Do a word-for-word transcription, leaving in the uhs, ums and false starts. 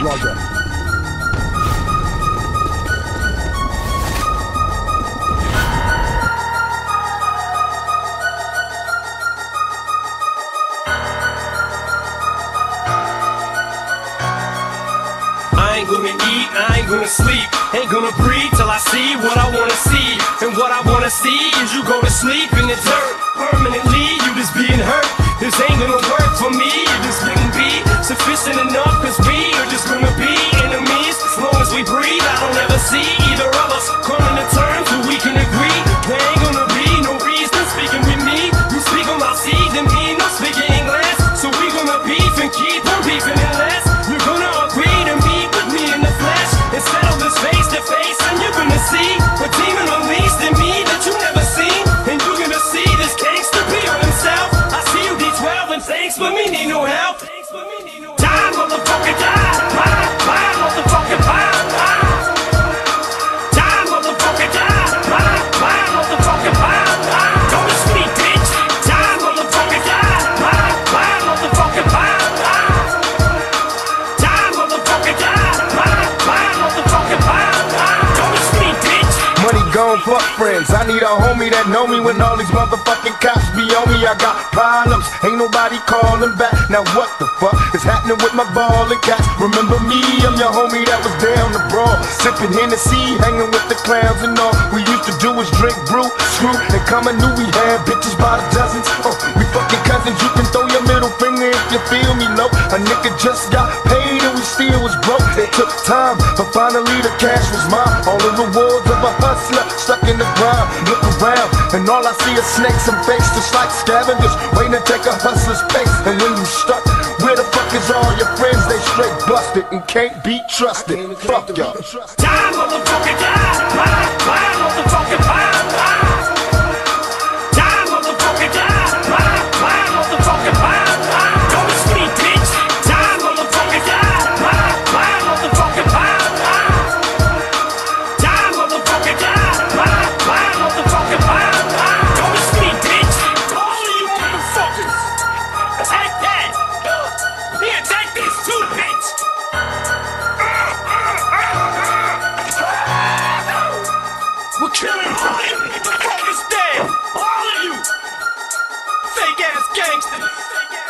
Roger. I ain't gonna eat, I ain't gonna sleep, ain't gonna breathe till I see what I wanna see. And what I wanna see is you go to sleep in the dirt, permanently, you just being hurt. This ain't gonna work for me, it just wouldn't be sufficient enough, cause we are just gonna be enemies. As long as we breathe, I don't ever see either of us coming to terms where we can agree. There ain't gonna be no reason speaking with me. You speak on my seeds and me, no speaking English. So we gonna beef and keep on beefing unless you're gonna agree to meet with me in the flesh and settle this face to face. And you're gonna see a demon unleashed in me that you never seen. And you're gonna see this gangster be on himself. I see you D twelve and thanks, but me need no help. Die, motherfucker, die. Bye, bye, motherfucker, bye, bye. Die, motherfucker, die. Bye, bye, motherfucker, bye, bye. Don't speak, bitch. Die, motherfucker, die. Bye, bye, motherfucker, bye, bye. Die, motherfucker, die. Bye, bye, motherfucker, bye, bye. Don't speak, bitch. Money gone, fuck friends. I need a homie that know me when all these motherfucking cops be on me. I got problems, ain't nobody calling back. Now what the fuck is happening with my ball and cats? Remember me, I'm your homie that was down the brawl, sipping Hennessy, hanging with the clowns and all. We used to do is drink brew, screw, and come and knew we had bitches by the dozens. Oh, we fucking cousins, you can throw your middle finger if you feel me low. A nigga just got paid and we still was broke. It took time, but finally the cash was mine. All the rewards of a hustler stuck in the ground. Look around, and all I see is snakes and fakes, just like scavengers waiting to take a hustler's place. And when you stuck, where the fuck is all your friends? They straight busted and can't be trusted. Fuck y'all. Die, motherfucker, die. Bye, bye, motherfucker, bye, bye. Die, motherfucker, die. Bye, bye, motherfucker, bye, bye. Don't speak, bitch. Die, motherfucker, die. Bye, bye, motherfucker, bye, bye. Die, motherfucker, die. Bye, bye, motherfucker, bye, bye. Don't speak, bitch. All of you motherfuckers, take that. Here, take this too, bitch. We're killing all of you. The fuck is dead. All of you. Fake ass gangsters.